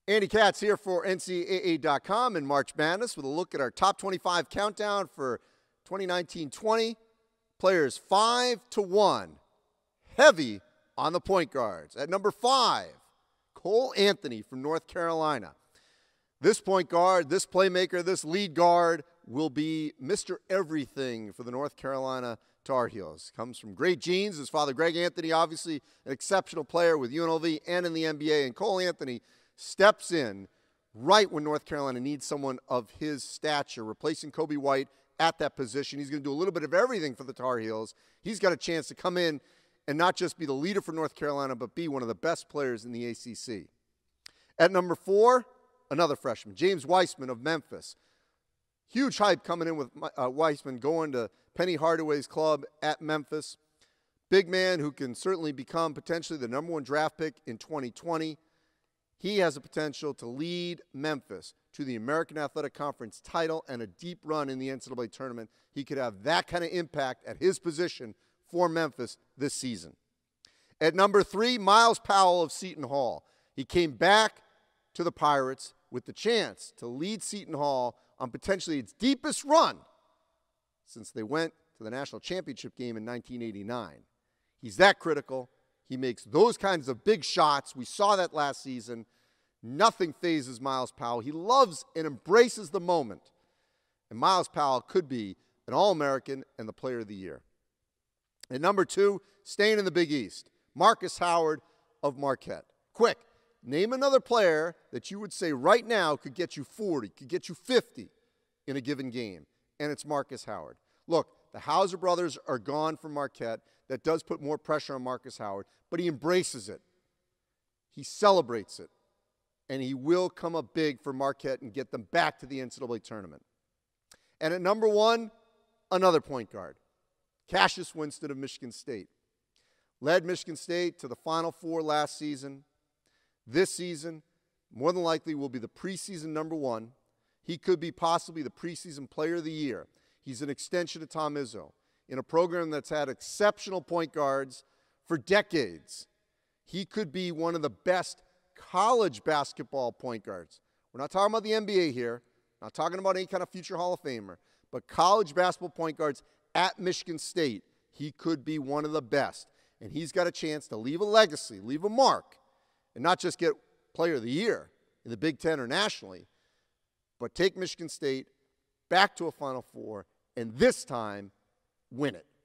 Andy Katz here for NCAA.com and March Madness with a look at our top 25 countdown for 2019-20. Players 5-1, heavy on the point guards. At number 5, Cole Anthony from North Carolina. This point guard, this playmaker, this lead guard will be Mr. Everything for the North Carolina Tar Heels. Comes from great genes. His father, Greg Anthony, obviously an exceptional player with UNLV and in the NBA. And Cole Anthony steps in right when North Carolina needs someone of his stature, replacing Kobe White at that position. He's going to do a little bit of everything for the Tar Heels. He's got a chance to come in and not just be the leader for North Carolina, but be one of the best players in the ACC. At number 4, another freshman, James Wiseman of Memphis. Huge hype coming in with Wiseman going to Penny Hardaway's club at Memphis. Big man who can certainly become potentially the #1 draft pick in 2020. He has the potential to lead Memphis to the American Athletic Conference title and a deep run in the NCAA tournament. He could have that kind of impact at his position for Memphis this season. At number 3, Myles Powell of Seton Hall. He came back to the Pirates with the chance to lead Seton Hall on potentially its deepest run since they went to the national championship game in 1989. He's that critical. He makes those kinds of big shots. We saw that last season. Nothing phases Myles Powell. He loves and embraces the moment. And Myles Powell could be an All-American and the Player of the Year. At number 2, staying in the Big East, Marcus Howard of Marquette. Quick, name another player that you would say right now could get you 40, could get you 50 in a given game, and it's Marcus Howard. Look, the Hauser brothers are gone from Marquette. That does put more pressure on Marcus Howard, but he embraces it. He celebrates it, and he will come up big for Marquette and get them back to the NCAA tournament. And at number 1, another point guard, Cassius Winston of Michigan State. Led Michigan State to the Final Four last season. This season, more than likely, will be the preseason #1. He could be possibly the preseason Player of the Year. He's an extension of Tom Izzo in a program that's had exceptional point guards for decades. He could be one of the best college basketball point guards. We're not talking about the NBA here, not talking about any kind of future Hall of Famer, but college basketball point guards at Michigan State. He could be one of the best, and he's got a chance to leave a legacy, leave a mark, and not just get Player of the Year in the Big Ten or nationally, but take Michigan State back to a Final Four, and this time, win it.